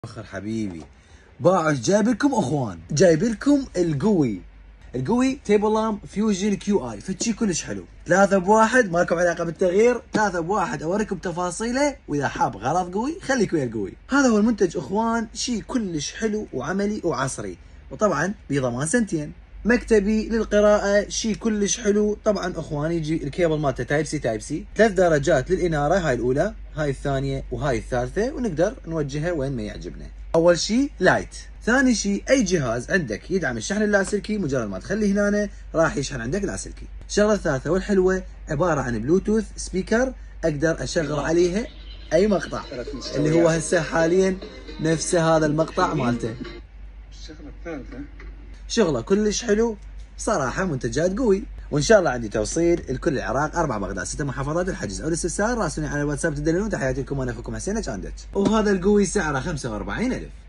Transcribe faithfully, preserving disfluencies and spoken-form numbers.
فخر حبيبي. باعش جايب لكم اخوان، جايب لكم القوي القوي تيبل لامب فيوجن كيو اي، فتشي كلش حلو، ثلاثة بواحد، ما لكم علاقة بالتغيير، ثلاثة بواحد اوريكم تفاصيله، واذا حاب غرض قوي خليك ويا القوي. هذا هو المنتج اخوان، شيء كلش حلو وعملي وعصري، وطبعا بضمان سنتين. مكتبي للقراءة، شيء كلش حلو. طبعا اخوان يجي الكيبل مالته تايب سي تايب سي، ثلاث درجات للانارة، هاي الاولى، هاي الثانية، وهاي الثالثة، ونقدر نوجهها وين ما يعجبنا. اول شيء لايت، ثاني شيء اي جهاز عندك يدعم الشحن اللاسلكي، مجرد ما تخليه هنا راح يشحن عندك لاسلكي. الشغله الثالثه والحلوه، عباره عن بلوتوث سبيكر، اقدر اشغل عليها اي مقطع، اللي هو هسه حاليا نفس هذا المقطع مالته. الشغله الثالثه شغله كلش حلو صراحه، منتجات قوي. وان شاء الله عندي توصيل لكل العراق، اربع بغداد، ست محافظات، الحجز او الاستفسار راسلوني على الواتساب تدللون. تحياتي لكم، انا اخوكم حسين جاندت. وهذا القوي سعره خمسة وأربعين ألف.